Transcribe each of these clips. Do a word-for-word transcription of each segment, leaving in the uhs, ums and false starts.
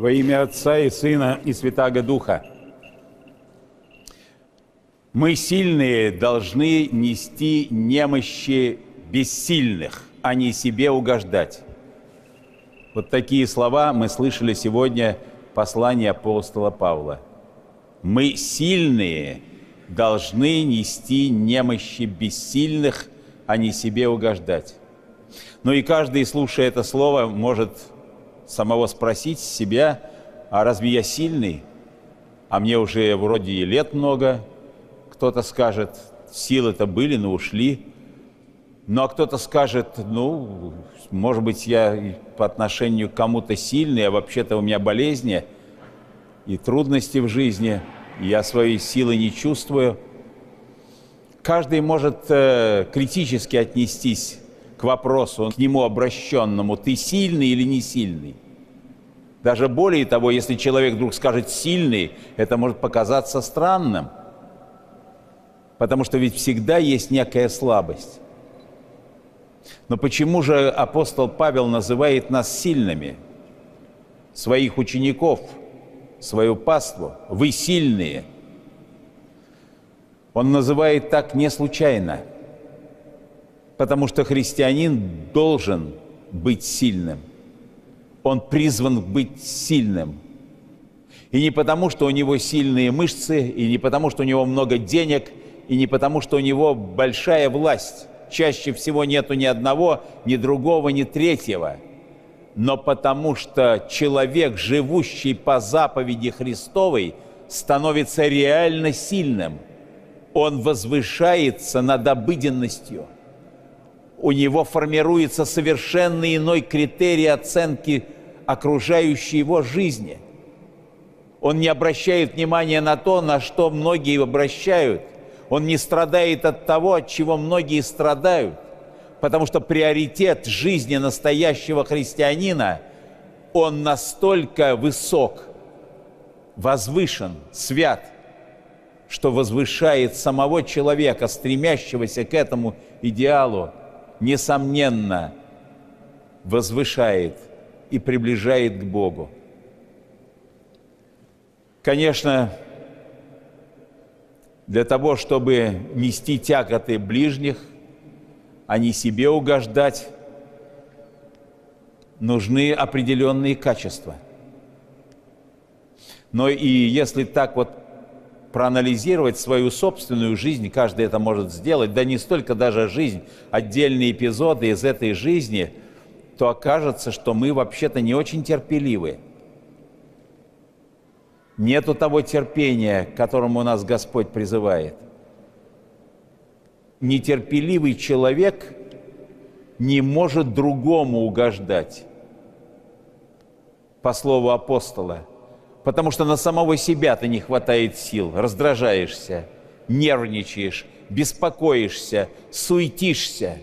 Во имя Отца и Сына и Святаго Духа. Мы, сильные, должны нести немощи бессильных, а не себе угождать. Вот такие слова мы слышали сегодня в послании апостола Павла. Мы, сильные, должны нести немощи бессильных, а не себе угождать. Ну и каждый, слушая это слово, может самого спросить себя: а разве я сильный? А мне уже вроде и лет много. Кто-то скажет: силы-то были, но ушли. Ну а кто-то скажет: ну, может быть, я по отношению к кому-то сильный, а вообще-то у меня болезни и трудности в жизни, и я своей силы не чувствую. Каждый может э, критически отнестись к вопросу, к нему обращенному: ты сильный или не сильный? Даже более того, если человек вдруг скажет «сильный», это может показаться странным, потому что ведь всегда есть некая слабость. Но почему же апостол Павел называет нас сильными? Своих учеников, свою паству: вы сильные. Он называет так не случайно, потому что христианин должен быть сильным. Он призван быть сильным. И не потому, что у него сильные мышцы, и не потому, что у него много денег, и не потому, что у него большая власть. Чаще всего нету ни одного, ни другого, ни третьего. Но потому что человек, живущий по заповеди Христовой, становится реально сильным. Он возвышается над обыденностью. У него формируется совершенно иной критерий оценки окружающей его жизни. Он не обращает внимания на то, на что многие обращают. Он не страдает от того, от чего многие страдают, потому что приоритет жизни настоящего христианина, он настолько высок, возвышен, свят, что возвышает самого человека, стремящегося к этому идеалу, несомненно, возвышает и приближает к Богу. Конечно, для того, чтобы нести тяготы ближних, а не себе угождать, нужны определенные качества. Но и если так вот проанализировать свою собственную жизнь, каждый это может сделать, да не столько даже жизнь, отдельные эпизоды из этой жизни, то окажется, что мы вообще-то не очень терпеливы. Нету того терпения, к которому нас Господь призывает. Нетерпеливый человек не может другому угождать, по слову апостола, потому что на самого себя-то не хватает сил, раздражаешься, нервничаешь, беспокоишься, суетишься.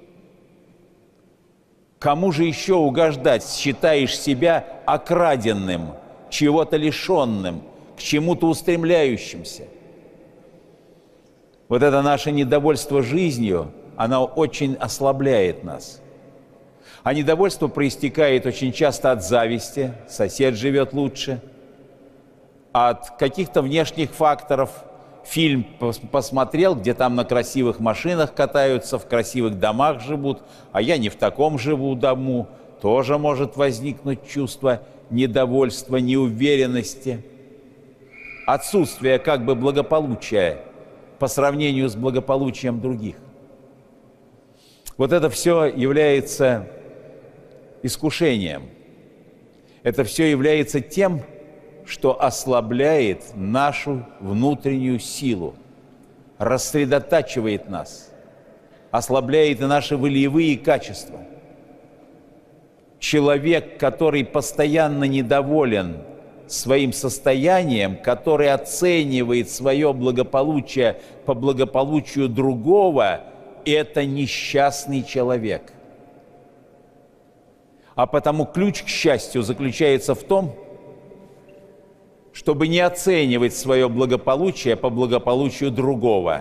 Кому же еще угождать? Считаешь себя окраденным, чего-то лишенным, к чему-то устремляющимся. Вот это наше недовольство жизнью, оно очень ослабляет нас. А недовольство проистекает очень часто от зависти, сосед живет лучше, от каких-то внешних факторов. Фильм посмотрел, где там на красивых машинах катаются, в красивых домах живут, а я не в таком живу дому. Тоже может возникнуть чувство недовольства, неуверенности, отсутствие как бы благополучия по сравнению с благополучием других. Вот это все является искушением. Это все является тем, что ослабляет нашу внутреннюю силу, рассредотачивает нас, ослабляет и наши волевые качества. Человек, который постоянно недоволен своим состоянием, который оценивает свое благополучие по благополучию другого, это несчастный человек. А потому ключ к счастью заключается в том, чтобы не оценивать свое благополучие по благополучию другого.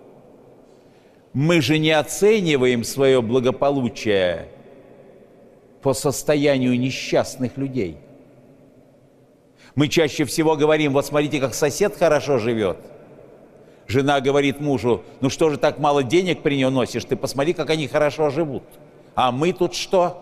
Мы же не оцениваем свое благополучие по состоянию несчастных людей. Мы чаще всего говорим: вот смотрите, как сосед хорошо живет. Жена говорит мужу: ну что же так мало денег приносишь, ты посмотри, как они хорошо живут. А мы тут что?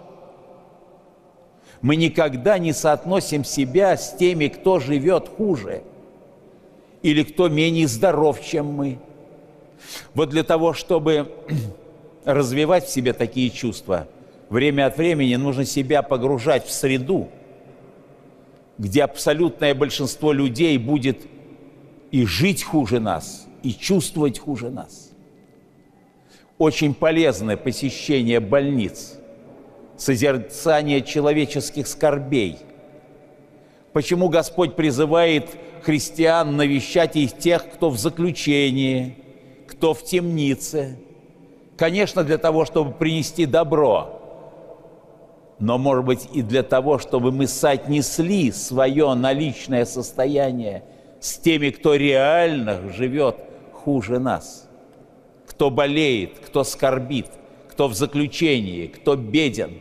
Мы никогда не соотносим себя с теми, кто живет хуже или кто менее здоров, чем мы. Вот для того, чтобы развивать в себе такие чувства, время от времени нужно себя погружать в среду, где абсолютное большинство людей будет и жить хуже нас, и чувствовать хуже нас. Очень полезно посещение больниц, созерцание человеческих скорбей. Почему Господь призывает христиан навещать их тех, кто в заключении, кто в темнице? Конечно, для того, чтобы принести добро, но, может быть, и для того, чтобы мы соотнесли свое наличное состояние с теми, кто реально живет хуже нас, кто болеет, кто скорбит, кто в заключении, кто беден.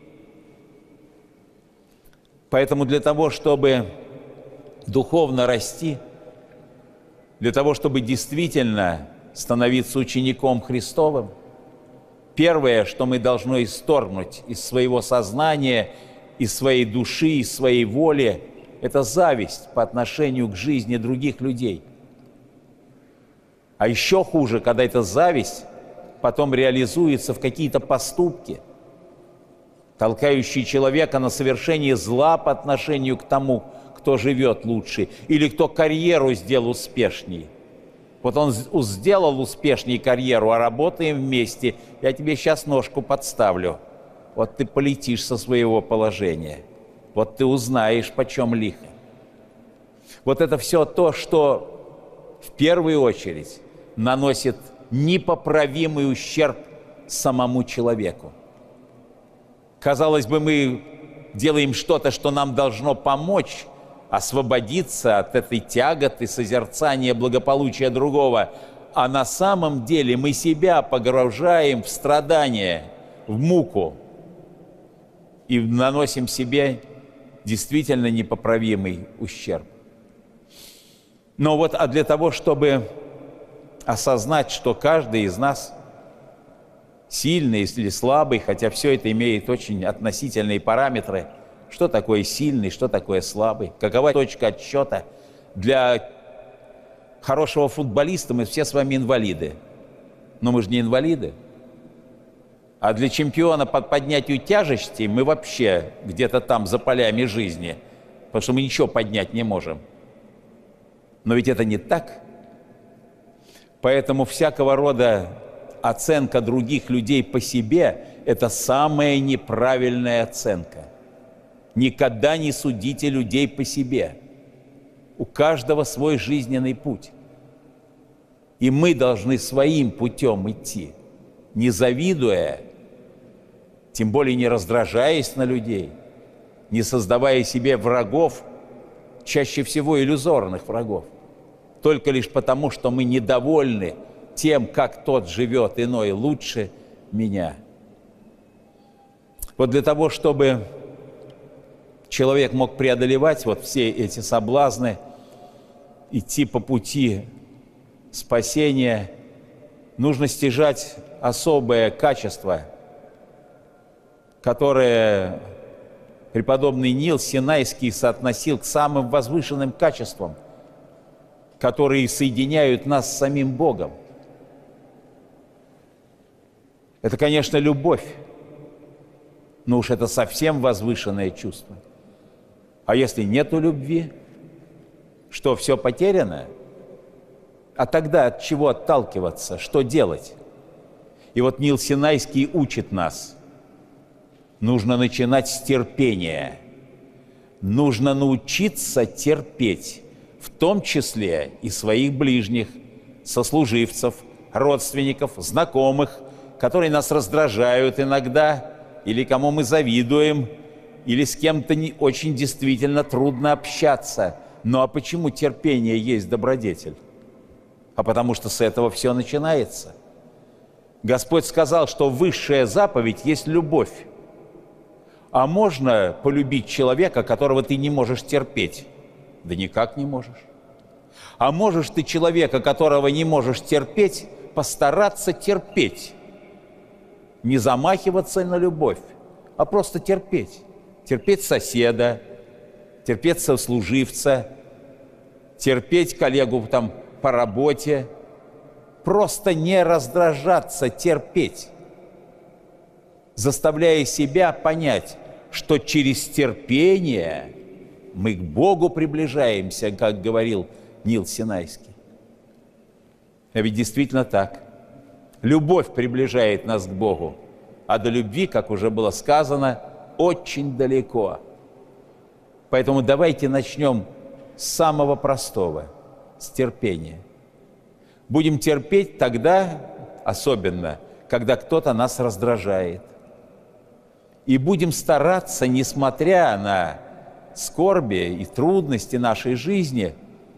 Поэтому для того, чтобы духовно расти, для того, чтобы действительно становиться учеником Христовым, первое, что мы должны исторгнуть из своего сознания, из своей души, из своей воли, это зависть по отношению к жизни других людей. А еще хуже, когда эта зависть потом реализуется в какие-то поступки, толкающие человека на совершение зла по отношению к тому, кто живет лучше, или кто карьеру сделал успешней. Вот он сделал успешней карьеру, а работаем вместе, я тебе сейчас ножку подставлю. Вот ты полетишь со своего положения. Вот ты узнаешь, почем лихо. Вот это все то, что в первую очередь наносит непоправимый ущерб самому человеку. Казалось бы, мы делаем что-то, что нам должно помочь освободиться от этой тяготы, созерцания благополучия другого, а на самом деле мы себя погружаем в страдания, в муку и наносим себе действительно непоправимый ущерб. Но вот а для того, чтобы осознать, что каждый из нас сильный или слабый, хотя все это имеет очень относительные параметры, что такое сильный, что такое слабый, какова точка отсчета. Для хорошего футболиста мы все с вами инвалиды, но мы же не инвалиды. А для чемпиона по поднятию тяжести мы вообще где-то там за полями жизни, потому что мы ничего поднять не можем. Но ведь это не так. Поэтому всякого рода оценка других людей по себе – это самая неправильная оценка. Никогда не судите людей по себе. У каждого свой жизненный путь. И мы должны своим путем идти, не завидуя, тем более не раздражаясь на людей, не создавая себе врагов, чаще всего иллюзорных врагов, только лишь потому, что мы недовольны тем, как тот живет иной лучше меня. Вот для того, чтобы человек мог преодолевать вот все эти соблазны, идти по пути спасения, нужно стяжать особое качество, которое преподобный Нил Синайский соотносил к самым возвышенным качествам, которые соединяют нас с самим Богом. Это, конечно, любовь, но уж это совсем возвышенное чувство. А если нету любви, что все потеряно? А тогда от чего отталкиваться, что делать? И вот Нил Синайский учит нас. Нужно начинать с терпения. Нужно научиться терпеть, в том числе и своих ближних, сослуживцев, родственников, знакомых, которые нас раздражают иногда, или кому мы завидуем, или с кем-то не очень действительно трудно общаться. Ну а почему терпение есть добродетель? А потому что с этого все начинается. Господь сказал, что высшая заповедь есть любовь. А можно полюбить человека, которого ты не можешь терпеть? Да никак не можешь. А можешь ты человека, которого не можешь терпеть, постараться терпеть. Не замахиваться на любовь, а просто терпеть. Терпеть соседа, терпеть сослуживца, терпеть коллегу там по работе. Просто не раздражаться, терпеть. Заставляя себя понять, что через терпение мы к Богу приближаемся, как говорил Нил Синайский. А ведь действительно так. Любовь приближает нас к Богу, а до любви, как уже было сказано, очень далеко. Поэтому давайте начнем с самого простого, с терпения. Будем терпеть тогда, особенно, когда кто-то нас раздражает. И будем стараться, несмотря на скорби и трудности нашей жизни,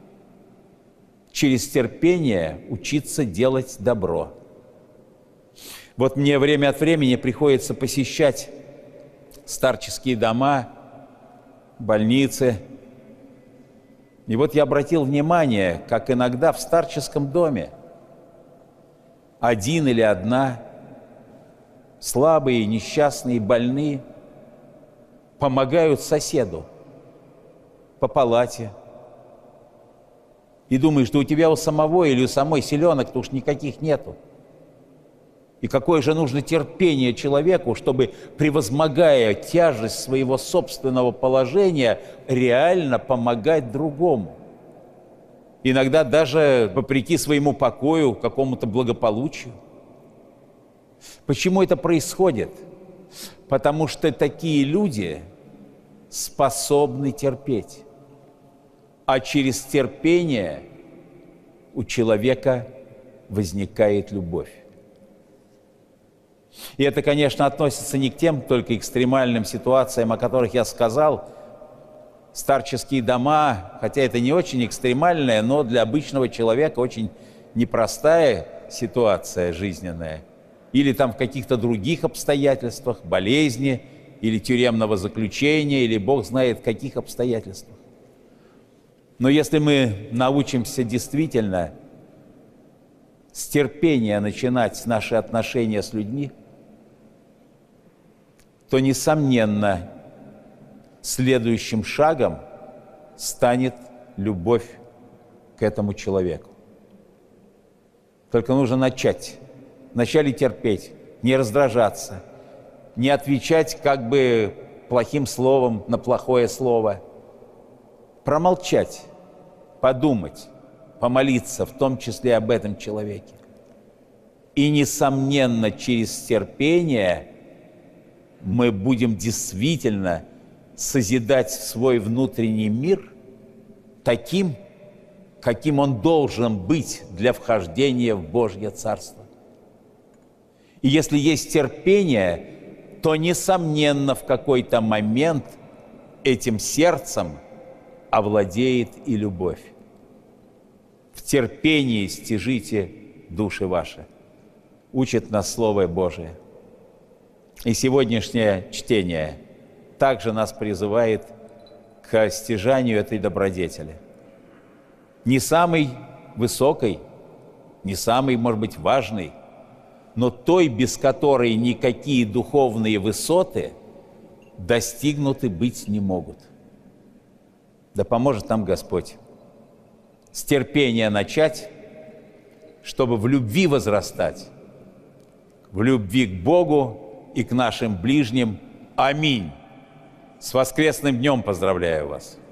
через терпение учиться делать добро. Вот мне время от времени приходится посещать старческие дома, больницы. И вот я обратил внимание, как иногда в старческом доме один или одна, слабые, несчастные, больные, помогают соседу по палате. И думаешь, да у тебя у самого или у самой силенок-то уж никаких нету. И какое же нужно терпение человеку, чтобы, превозмогая тяжесть своего собственного положения, реально помогать другому. Иногда даже вопреки своему покою, какому-то благополучию. Почему это происходит? Потому что такие люди способны терпеть. А через терпение у человека возникает любовь. И это, конечно, относится не к тем только экстремальным ситуациям, о которых я сказал. Старческие дома, хотя это не очень экстремальная, но для обычного человека очень непростая ситуация жизненная. Или там в каких-то других обстоятельствах, болезни, или тюремного заключения, или Бог знает в каких обстоятельствах. Но если мы научимся действительно с терпения начинать наши отношения с людьми, то, несомненно, следующим шагом станет любовь к этому человеку. Только нужно начать. Вначале терпеть, не раздражаться, не отвечать как бы плохим словом на плохое слово. Промолчать, подумать, помолиться, в том числе об этом человеке. И, несомненно, через терпение мы будем действительно созидать свой внутренний мир таким, каким он должен быть для вхождения в Божье Царство. И если есть терпение, то, несомненно, в какой-то момент этим сердцем овладеет и любовь. В терпении стяжите души ваши, учит нас Слово Божие. И сегодняшнее чтение также нас призывает к стяжанию этой добродетели. Не самой высокой, не самой, может быть, важной, но той, без которой никакие духовные высоты достигнуты быть не могут. Да поможет нам Господь с терпения начать, чтобы в любви возрастать, в любви к Богу и к нашим ближним. Аминь. С воскресным днем поздравляю вас!